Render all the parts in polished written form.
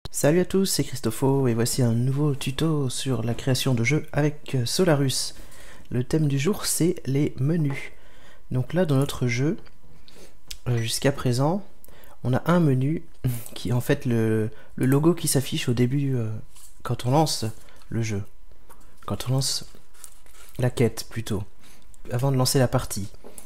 Salut à tous, c'est Christopho et voici un nouveau tuto sur la création de jeux avec Solarus. Le thème du jour c'est les menus. Donc là dans notre jeu, jusqu'à présent, on a un menu qui est en fait le logo qui s'affiche au début quand on lance le jeu. Quand on lance la quête plutôt, avant de lancer la partie.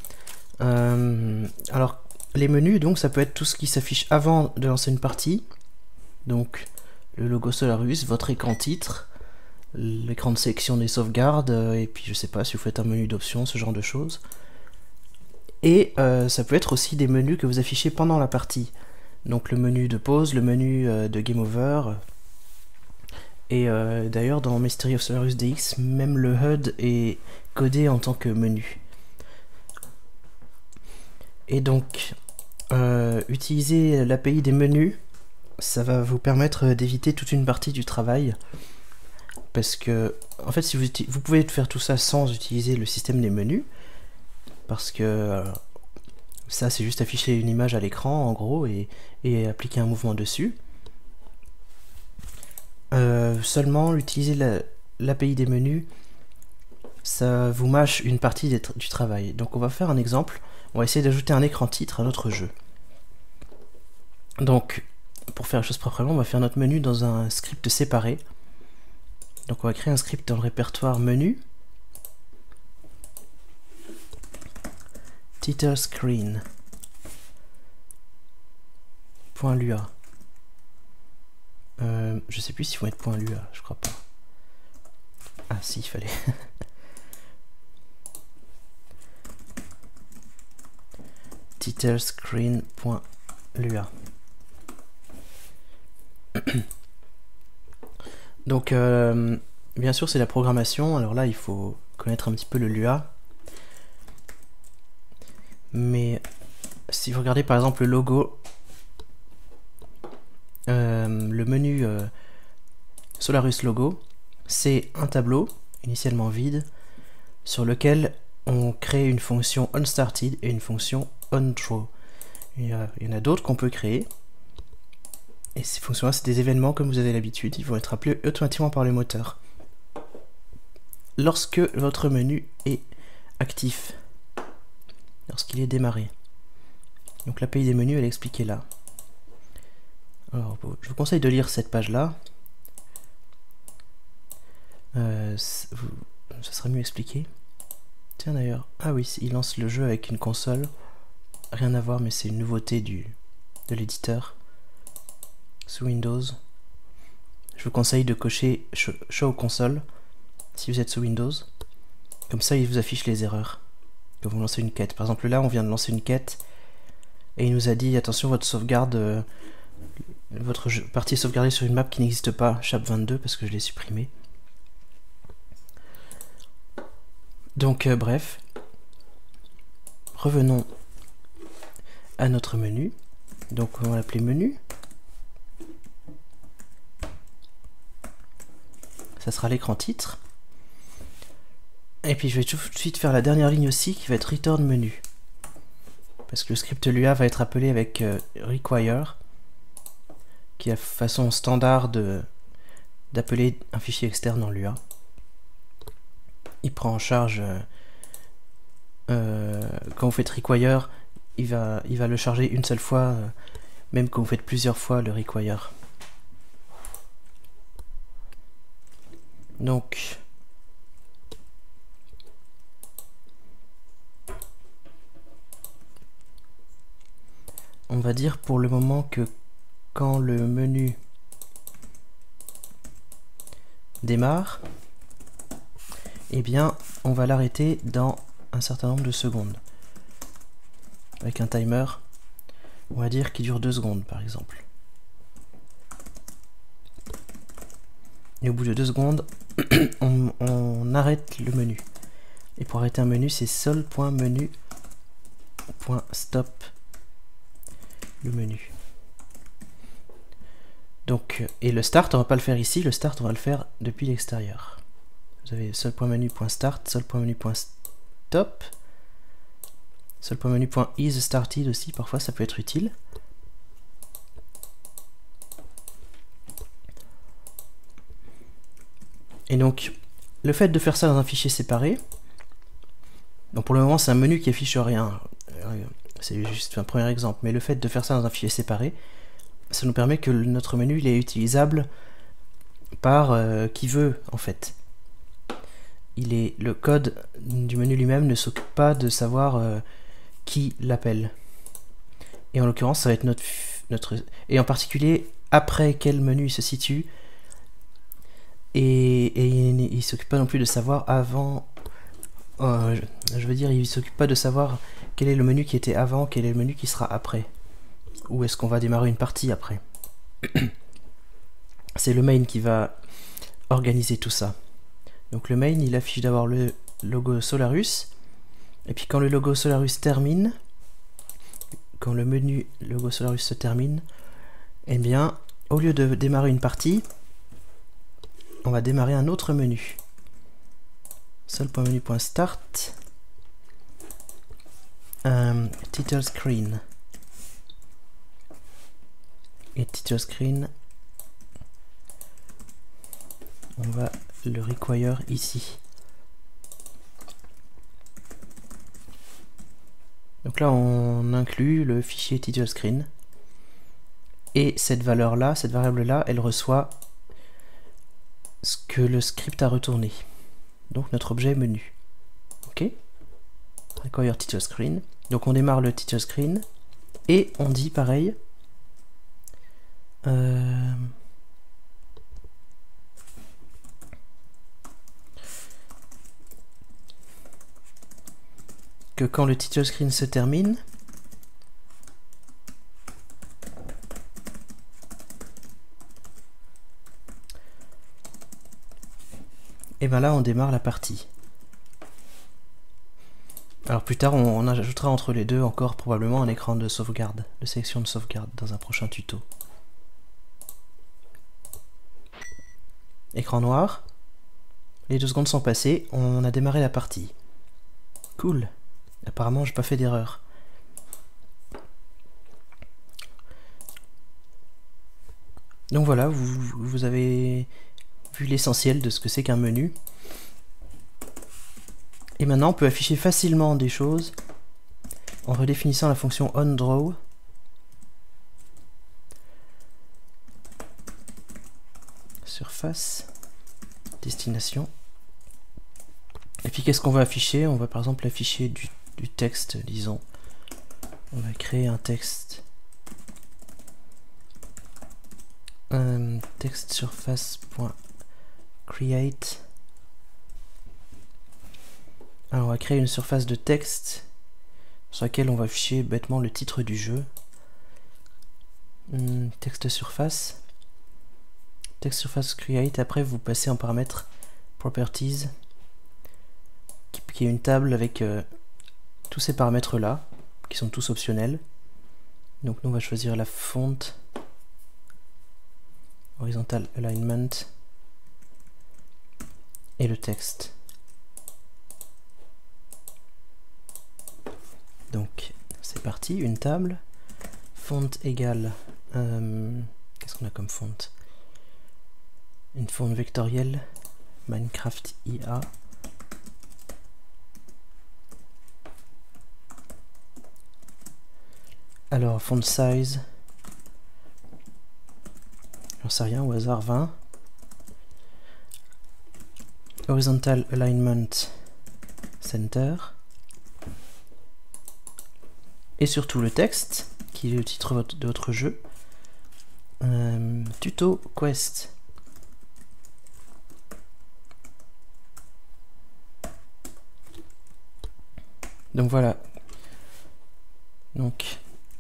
Alors les menus donc ça peut être tout ce qui s'affiche avant de lancer une partie. Donc le logo Solarus, votre écran titre, l'écran de sélection des sauvegardes, et puis je sais pas si vous faites un menu d'options, ce genre de choses. Et ça peut être aussi des menus que vous affichez pendant la partie. Donc le menu de pause, le menu de game over. Et d'ailleurs dans Mystery of Solarus DX, même le HUD est codé en tant que menu. Et donc utiliser l'API des menus, ça va vous permettre d'éviter toute une partie du travail. Parce que, en fait, si vous pouvez faire tout ça sans utiliser le système des menus, parce que ça, c'est juste afficher une image à l'écran, en gros, et appliquer un mouvement dessus. Seulement, utiliser l'API des menus, ça vous mâche une partie du travail. Donc, on va faire un exemple. On va essayer d'ajouter un écran titre à notre jeu. Donc, pour faire la chose proprement, on va faire notre menu dans un script séparé. Donc on va créer un script dans le répertoire menu. Title screen. .lua. Je sais plus s'il faut mettre .lua, je crois pas. Ah si, il fallait. Title screen.lua. Donc, bien sûr, c'est la programmation. Alors là, il faut connaître un petit peu le Lua. Mais si vous regardez par exemple le logo, le menu Solarus logo, c'est un tableau initialement vide sur lequel on crée une fonction onStarted et une fonction onDraw. Il y en a d'autres qu'on peut créer. Et ces fonctions-là, c'est des événements comme vous avez l'habitude, ils vont être appelés automatiquement par le moteur. Lorsque votre menu est actif, lorsqu'il est démarré. Donc l'API des menus, elle est expliquée là. Alors, je vous conseille de lire cette page-là. Ça serait mieux expliqué. Tiens d'ailleurs, ah oui, il lance le jeu avec une console. Rien à voir, mais c'est une nouveauté de l'éditeur. Sous Windows, je vous conseille de cocher Show console si vous êtes sous Windows. Comme ça, il vous affiche les erreurs quand vous lancez une quête. Par exemple, là, on vient de lancer une quête et il nous a dit attention, votre sauvegarde, votre partie est sauvegardée sur une map qui n'existe pas, Chap 22, parce que je l'ai supprimé. Donc, bref, revenons à notre menu. Donc, on va l'appeler menu. Ça sera l'écran titre. Et puis je vais tout de suite faire la dernière ligne aussi qui va être return menu. Parce que le script Lua va être appelé avec require, qui est la façon standard d'appeler un fichier externe en Lua. Il prend en charge, quand vous faites require, il va le charger une seule fois, même quand vous faites plusieurs fois le require. Donc, on va dire pour le moment que quand le menu démarre, eh bien, on va l'arrêter dans un certain nombre de secondes. Avec un timer, on va dire qui dure 2 secondes par exemple. Et au bout de 2 secondes, on arrête le menu. Et pour arrêter un menu, c'est sol.menu.stop le menu. Donc, et le start, on va pas le faire ici, le start, on va le faire depuis l'extérieur. Vous avez sol.menu.start, sol.menu.stop, sol.menu.isStarted aussi, parfois ça peut être utile. Et donc, le fait de faire ça dans un fichier séparé, donc pour le moment c'est un menu qui affiche rien, c'est juste un premier exemple, mais le fait de faire ça dans un fichier séparé, ça nous permet que notre menu il est utilisable par qui veut en fait. Le code du menu lui-même ne s'occupe pas de savoir qui l'appelle. Et en l'occurrence ça va être notre et en particulier après quel menu il se situe. Et il s'occupe pas non plus de savoir avant. Je veux dire, il s'occupe pas de savoir quel est le menu qui était avant, quel est le menu qui sera après. Ou est-ce qu'on va démarrer une partie après. C'est le main qui va organiser tout ça. Donc le main, il affiche d'abord le logo Solarus. Et puis quand le logo Solarus termine, quand le menu logo Solarus se termine, eh bien, au lieu de démarrer une partie, on va démarrer un autre menu. Sol.menu.start title screen. Et title screen, on va le require ici. Donc là on inclut le fichier title screen. Et cette valeur-là, cette variable-là, elle reçoit ce que le script a retourné. Donc notre objet menu. Ok. Require title screen. Donc on démarre le title screen. Et on dit pareil. Que quand le title screen se termine, et bien là on démarre la partie. Alors plus tard on ajoutera entre les deux encore probablement un écran de sauvegarde, de sélection de sauvegarde dans un prochain tuto. Écran noir, les 2 secondes sont passées, on a démarré la partie. Cool, apparemment j'ai pas fait d'erreur. Donc voilà, vous avez vu l'essentiel de ce que c'est qu'un menu. Et maintenant on peut afficher facilement des choses en redéfinissant la fonction onDraw. Surface, destination. Et puis qu'est-ce qu'on va afficher? On va par exemple afficher du texte, disons. On va créer un texte. Text surface.create. Alors on va créer une surface de texte sur laquelle on va afficher bêtement le titre du jeu. Texte surface. Text surface create. Après vous passez en paramètre properties, qui est une table avec tous ces paramètres là, qui sont tous optionnels. Donc nous on va choisir la fonte, horizontal alignment et le texte. Donc c'est parti, une table, font égale, qu'est-ce qu'on a comme font? Une font vectorielle, Minecraft IA. Alors font size, j'en sais rien, au hasard 20. Horizontal alignment center. Et surtout le texte, qui est le titre de votre jeu. Tuto quest. Donc voilà. Donc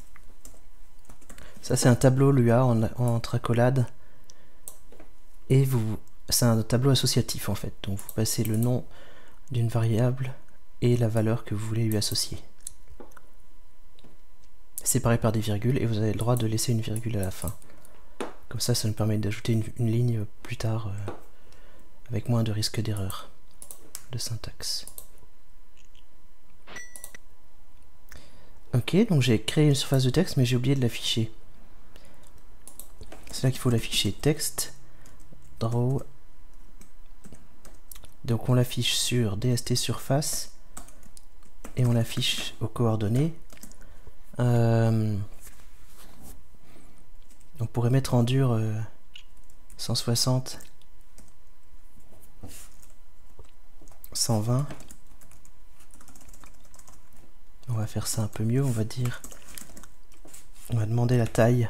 ça c'est un tableau Lua entre accolades. Et c'est un tableau associatif en fait. Donc vous passez le nom d'une variable et la valeur que vous voulez lui associer. Séparé par des virgules, et vous avez le droit de laisser une virgule à la fin. Comme ça, ça nous permet d'ajouter une ligne plus tard avec moins de risque d'erreur de syntaxe. Ok, donc j'ai créé une surface de texte, mais j'ai oublié de l'afficher. C'est là qu'il faut l'afficher. Texte, draw, Donc on l'affiche sur DST surface et on l'affiche aux coordonnées. On pourrait mettre en dur 160, 120. On va faire ça un peu mieux, on va dire. On va demander la taille.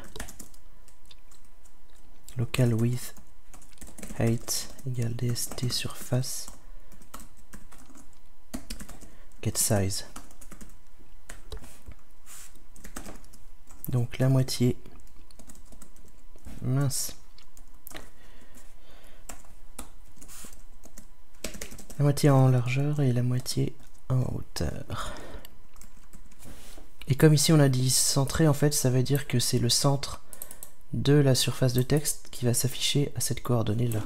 Local width height égale DST surface get size. Donc la moitié. Mince. La moitié en largeur et la moitié en hauteur. Et comme ici on a dit centré, en fait ça veut dire que c'est le centre de la surface de texte qui va s'afficher à cette coordonnée là.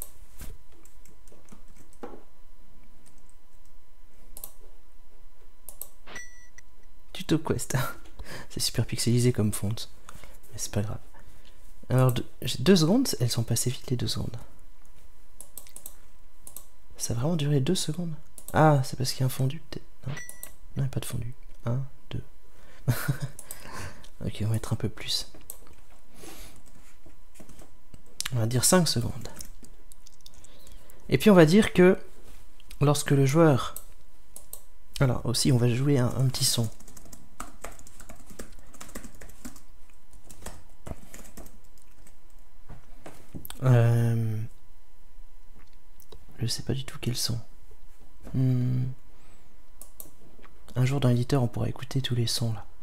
Tuto Quest. C'est super pixelisé comme fonte, mais c'est pas grave. Alors j'ai 2 secondes, elles sont passées vite les 2 secondes. Ça a vraiment duré 2 secondes. Ah, c'est parce qu'il y a un fondu peut-être. Non, il n'y a pas de fondu. 1, 2. Ok, on va mettre un peu plus. On va dire 5 secondes. Et puis on va dire que lorsque le joueur... Alors aussi on va jouer un petit son. Je sais pas du tout quels son. Un jour dans l'éditeur on pourra écouter tous les sons là.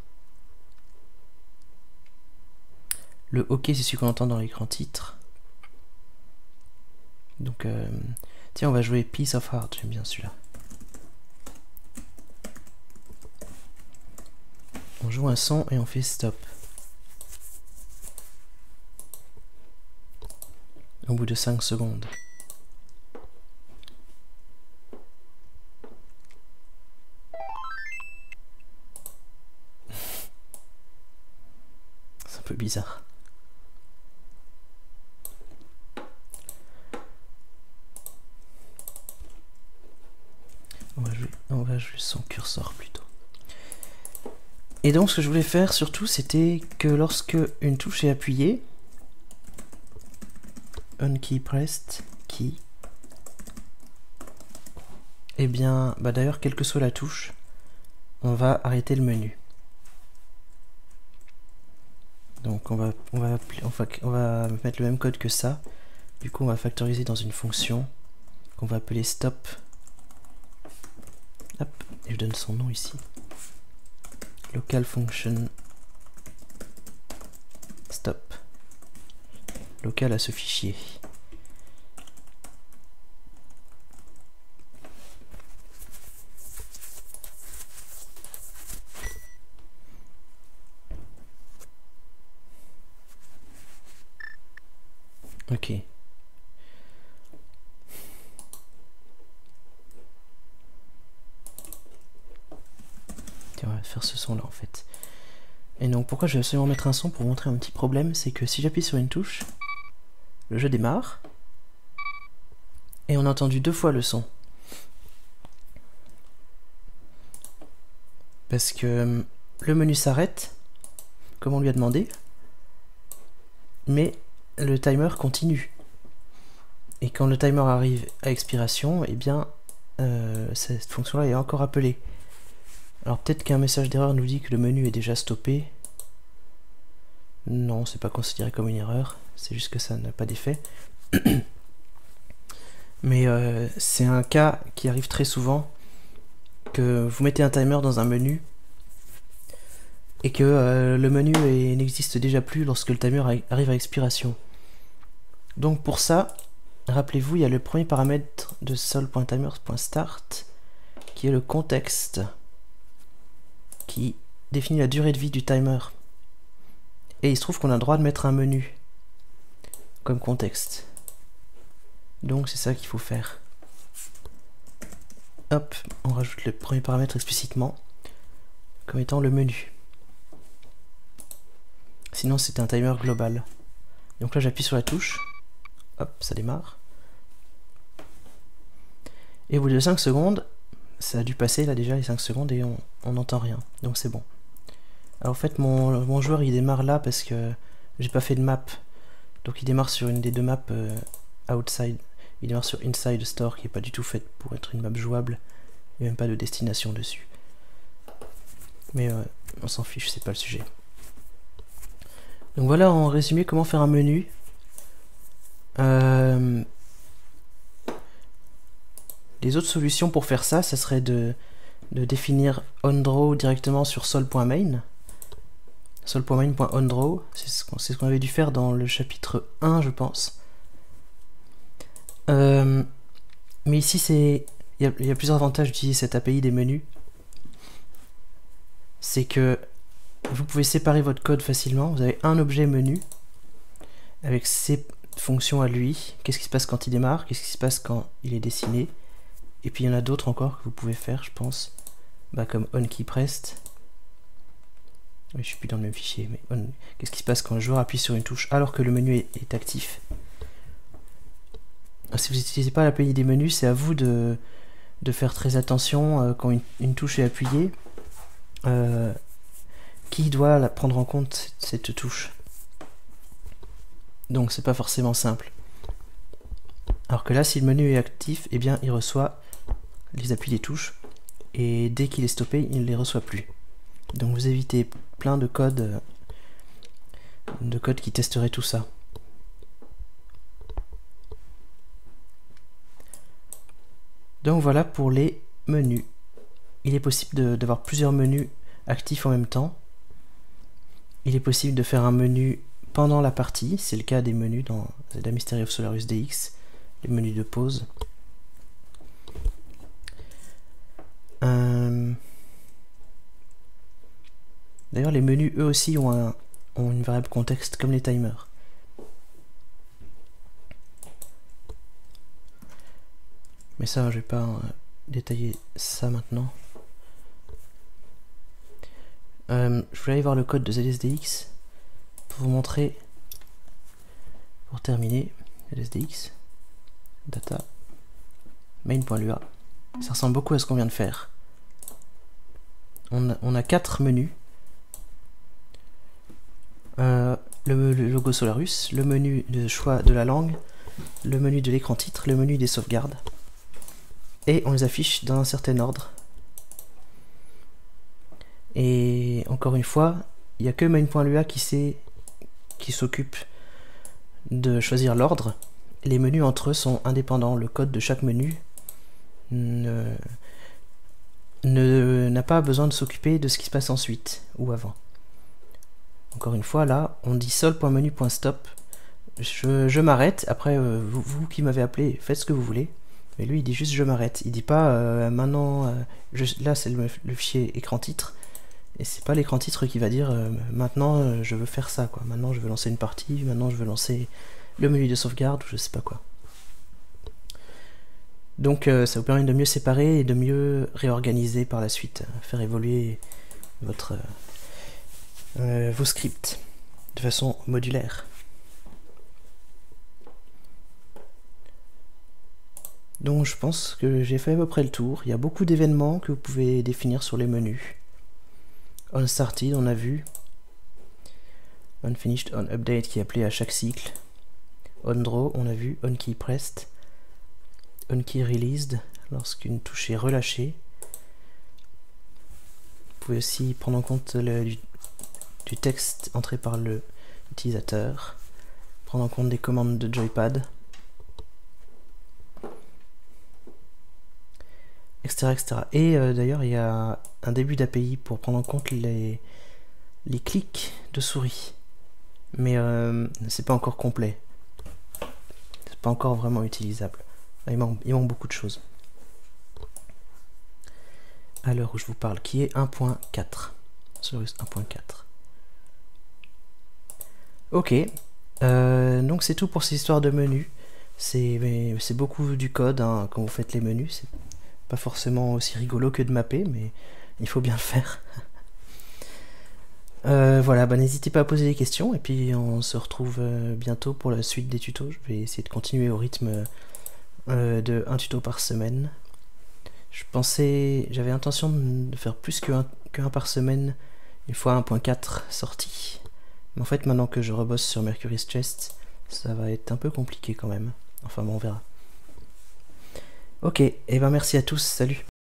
Le OK c'est celui qu'on entend dans l'écran titre. Donc tiens, on va jouer Piece of Heart, j'aime bien celui-là. On joue un son et on fait stop. Au bout de 5 secondes. C'est un peu bizarre. On va jouer son curseur plutôt. Et donc ce que je voulais faire surtout c'était que lorsque une touche est appuyée, on key pressed, key, et bien d'ailleurs quelle que soit la touche, on va arrêter le menu. Donc on va mettre le même code que ça. Du coup on va factoriser dans une fonction qu'on va appeler stop. Hop, et je donne son nom ici. Local function stop. Local à ce fichier. Ok. Tiens, on va faire ce son là en fait. Et donc pourquoi je vais absolument mettre un son pour montrer un petit problème, c'est que si j'appuie sur une touche, le jeu démarre et on a entendu 2 fois le son. Parce que le menu s'arrête, comme on lui a demandé, mais le timer continue. Et quand le timer arrive à expiration, eh bien cette fonction-là est encore appelée. Alors peut-être qu'un message d'erreur nous dit que le menu est déjà stoppé. Non, c'est pas considéré comme une erreur, c'est juste que ça n'a pas d'effet. Mais c'est un cas qui arrive très souvent, que vous mettez un timer dans un menu et que le menu n'existe déjà plus lorsque le timer arrive à expiration. Donc pour ça, rappelez-vous, il y a le premier paramètre de sol.timers.start qui est le contexte, qui définit la durée de vie du timer. Et il se trouve qu'on a le droit de mettre un menu comme contexte. Donc c'est ça qu'il faut faire. Hop, on rajoute le premier paramètre explicitement comme étant le menu. Sinon c'est un timer global. Donc là j'appuie sur la touche. Hop, ça démarre. Et au bout de 5 secondes, ça a dû passer là déjà les 5 secondes et on n'entend rien. Donc c'est bon. Alors en fait mon joueur il démarre là parce que j'ai pas fait de map. Donc il démarre sur une des deux maps outside. Il démarre sur Inside Store qui est pas du tout faite pour être une map jouable. Il n'y a même pas de destination dessus. Mais on s'en fiche, c'est pas le sujet. Donc voilà en résumé comment faire un menu. Les autres solutions pour faire ça, ça serait de définir onDraw directement sur sol.main. Sol.main.onDraw, c'est ce qu'on avait dû faire dans le chapitre 1, je pense. Mais ici, il y a plusieurs avantages d'utiliser cette API des menus. C'est que vous pouvez séparer votre code facilement. Vous avez un objet menu avec ses fonctions à lui. Qu'est-ce qui se passe quand il démarre? Qu'est-ce qui se passe quand il est dessiné? Et puis il y en a d'autres encore que vous pouvez faire, je pense. Bah, comme onKeyPressed. Oui, je suis plus dans le même fichier, mais qu'est-ce qui se passe quand le joueur appuie sur une touche alors que le menu est actif? Si vous n'utilisez pas l'API des menus, c'est à vous de faire très attention quand une touche est appuyée. Qui doit prendre en compte cette touche? Donc c'est pas forcément simple. Alors que là, si le menu est actif, eh bien il reçoit les appuis des touches et dès qu'il est stoppé, il ne les reçoit plus. Donc vous évitez plein de codes qui testeraient tout ça. Donc voilà pour les menus. Il est possible d'avoir plusieurs menus actifs en même temps. Il est possible de faire un menu pendant la partie, c'est le cas des menus dans Zelda Mystery of Solarus DX, les menus de pause. D'ailleurs les menus eux aussi ont une variable contexte comme les timers. Mais ça je vais pas détailler ça maintenant. Je voulais aller voir le code de ZSDX pour vous montrer, pour terminer, ZSDX, data, main.lua. Ça ressemble beaucoup à ce qu'on vient de faire. On a 4 menus. Le logo Solarus, le menu de choix de la langue, le menu de l'écran titre, le menu des sauvegardes. Et on les affiche dans un certain ordre. Et encore une fois, il n'y a que main.lua qui s'occupe de choisir l'ordre. Les menus entre eux sont indépendants. Le code de chaque menu n'a pas besoin de s'occuper de ce qui se passe ensuite ou avant. Encore une fois, là, on dit sol.menu.stop. Je m'arrête. Après, vous qui m'avez appelé, faites ce que vous voulez. Mais lui, il dit juste je m'arrête. Il dit pas maintenant. Là, c'est le fichier écran titre. Et c'est pas l'écran titre qui va dire maintenant je veux faire ça, quoi. Maintenant je veux lancer une partie, maintenant je veux lancer le menu de sauvegarde ou je sais pas quoi. Donc ça vous permet de mieux séparer et de mieux réorganiser par la suite, faire évoluer vos scripts de façon modulaire. Donc je pense que j'ai fait à peu près le tour. Il y a beaucoup d'événements que vous pouvez définir sur les menus. OnStarted, on a vu. OnFinished, OnUpdate qui est appelé à chaque cycle. OnDraw, on a vu. OnKeyPressed. OnKeyReleased, lorsqu'une touche est relâchée. Vous pouvez aussi prendre en compte du texte entré par l'utilisateur. Prendre en compte des commandes de joypad. Etc. etc. Et d'ailleurs, il y a un début d'API pour prendre en compte les clics de souris. Mais c'est pas encore complet. C'est pas encore vraiment utilisable. Il manque beaucoup de choses. À l'heure où je vous parle, qui est 1.4. Solarus 1.4. Ok. Donc c'est tout pour ces histoires de menus. C'est beaucoup du code hein, quand vous faites les menus. C'est pas forcément aussi rigolo que de mapper, mais il faut bien le faire. Voilà, bah, n'hésitez pas à poser des questions et puis on se retrouve bientôt pour la suite des tutos. Je vais essayer de continuer au rythme de un tuto par semaine J'avais intention de faire plus qu'un par semaine, une fois 1.4 sorti. Mais en fait, maintenant que je rebosse sur Mercury's Chest, ça va être un peu compliqué quand même. Enfin bon, on verra. Ok, et ben merci à tous, salut.